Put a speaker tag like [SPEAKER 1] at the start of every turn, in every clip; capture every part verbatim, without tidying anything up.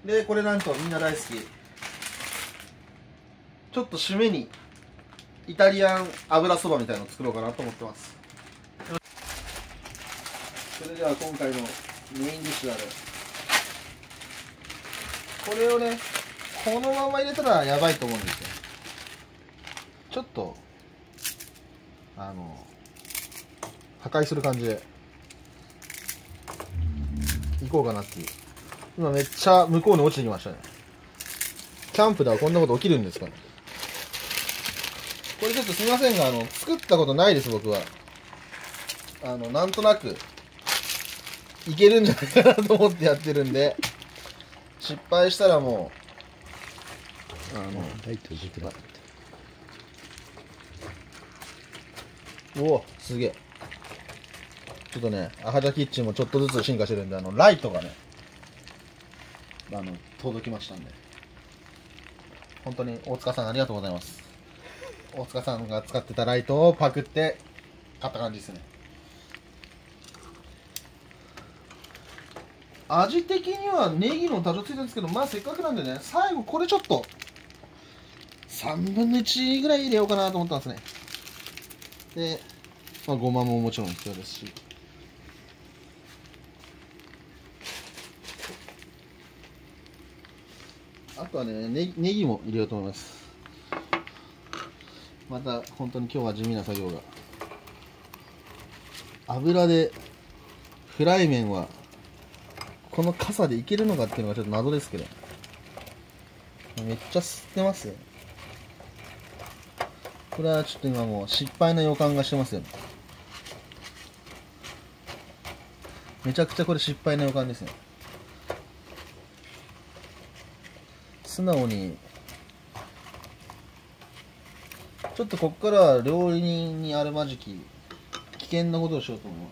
[SPEAKER 1] でこれなんとみんな大好き、ちょっと締めにイタリアン油そばみたいなのを作ろうかなと思ってます。それでは今回のメインディッシュであるこれをね、このまま入れたらやばいと思うんですよ。ちょっとあの破壊する感じでいこうかなっていう。今めっちゃ向こうに落ちてきましたね。キャンプではこんなこと起きるんですかね。これちょっとすみませんが、あの作ったことないです。僕はあのなんとなくいけるんじゃないかなと思ってやってるんで、失敗したらもうあのライト軸だって。おお、すげえ。ちょっとね、アハジャキッチンもちょっとずつ進化してるんで、あのライトがね、あの届きましたんで、本当に大塚さんありがとうございます。大塚さんが使ってたライトをパクって買った感じですね。味的にはネギの多少ついてるんですけど、まあせっかくなんでね、最後これちょっとさんぶんのいちぐらい入れようかなと思ったんですね。で、まあ、ごまももちろん必要ですし、あとはね、ネギ、ネギも入れようと思います。また本当に今日は地味な作業が。油でフライ麺はこの傘でいけるのかっていうのがちょっと謎ですけど、めっちゃ吸ってますよ。これはちょっと今もう失敗の予感がしてますよね。めちゃくちゃこれ失敗の予感ですね。素直にちょっとこっからは料理人にあるまじき危険なことをしようと思う。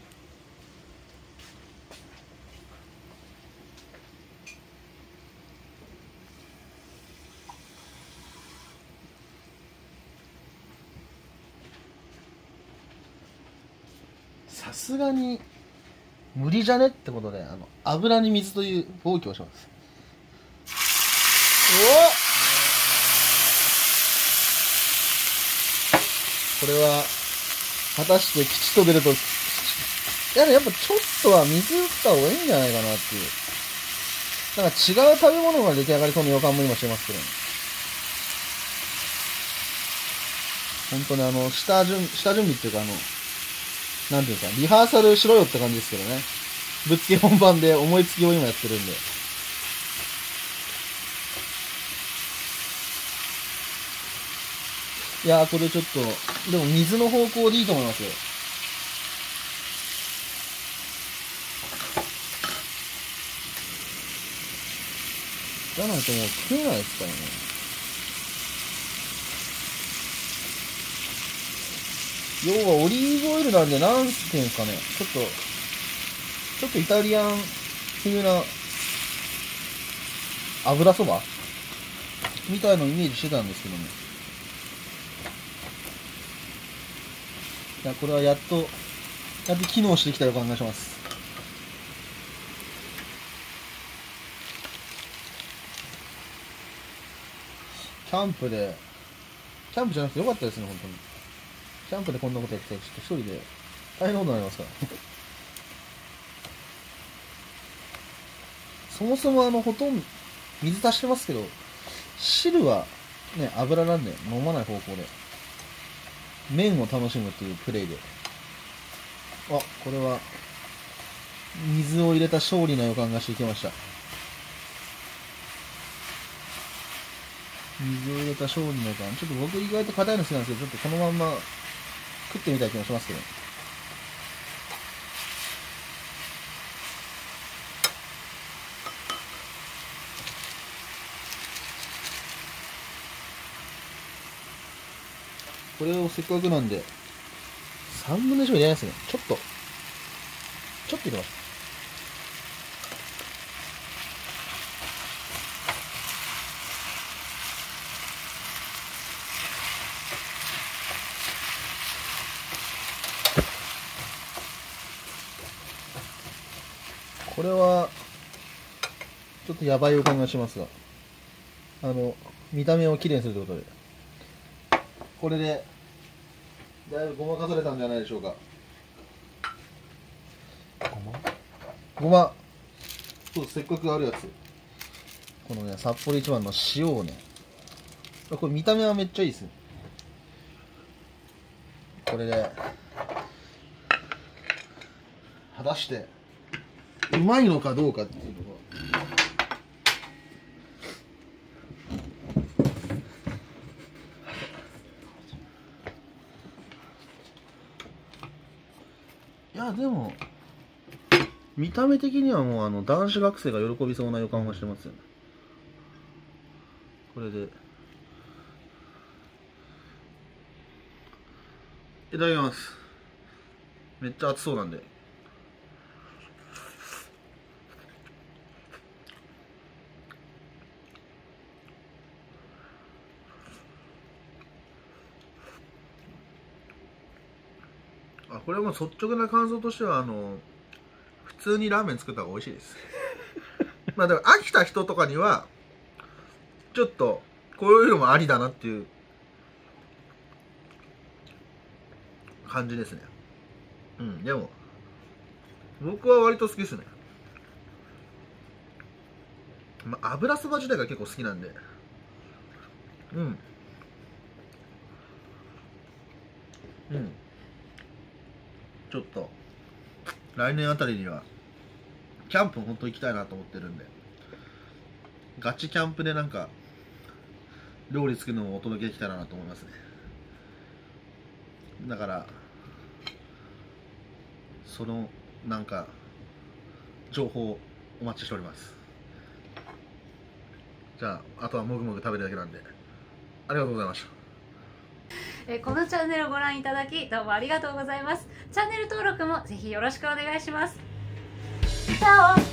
[SPEAKER 1] さすがに無理じゃねってことで、あの油に水という暴挙をします。おっ、これは果たして吉と出ると、ややっぱちょっとは水打った方がいいんじゃないかなっていう、なんか違う食べ物が出来上がりそうな予感も今してますけどね。本当にあの下準下準備っていうか、あのなんていうかリハーサルしろよって感じですけどね。ぶっつけ本番で思いつきを今やってるんで。いやー、これちょっとでも水の方向でいいと思いますよ。じゃないともう食えないですからね。要はオリーブオイルなんで、なんていうんですかね、ちょっとちょっとイタリアン風な油そばみたいのをイメージしてたんですけどね。いや、これはやっとやっと機能してきた予感がします。キャンプでキャンプじゃなくてよかったですね、本当に。キャンプでこんなことやってたらちょっと一人で大変なことになりますからそもそもあのほとんど水足してますけど、汁はね油なんで飲まない方向で麺を楽しむというプレイで、あ、これは水を入れた勝利の予感がしてきました。水を入れた勝利の予感、ちょっと僕意外と硬いの好きなんですけど、ちょっとこのまんま食ってみたい気もしますけど。これをせっかくなんでさんぶんのいちも入れないですね。ちょっとちょっと入れます。これはちちょっとやばい予感がしますが、あの見た目をきれいにするということで、これでだいぶごまかされたんじゃないでしょうか。ごまごまそう、せっかくあるやつ、このね札幌一番の塩をね、これ見た目はめっちゃいいですよ。これで果たしてうまいのかどうかっていうところ。いやでも見た目的にはもうあの男子学生が喜びそうな予感がしてますよね。これでいただきます。めっちゃ熱そうなんで。あ、これはもう率直な感想としては、あの普通にラーメン作った方が美味しいですまあだから飽きた人とかにはちょっとこういうのもありだなっていう感じですね。うん、でも僕は割と好きですね。まあ、油そば自体が結構好きなんで、うんうんちょっと来年あたりにはキャンプ本当行きたいなと思ってるんで、ガチキャンプでなんか料理作るのをお届けできたらなと思いますね。だからそのなんか情報お待ちしております。じゃああとはもぐもぐ食べるだけなんで、ありがとうございました。
[SPEAKER 2] えーこのチャンネルをご覧いただきどうもありがとうございます。チャンネル登録もぜひよろしくお願いします。チャオ。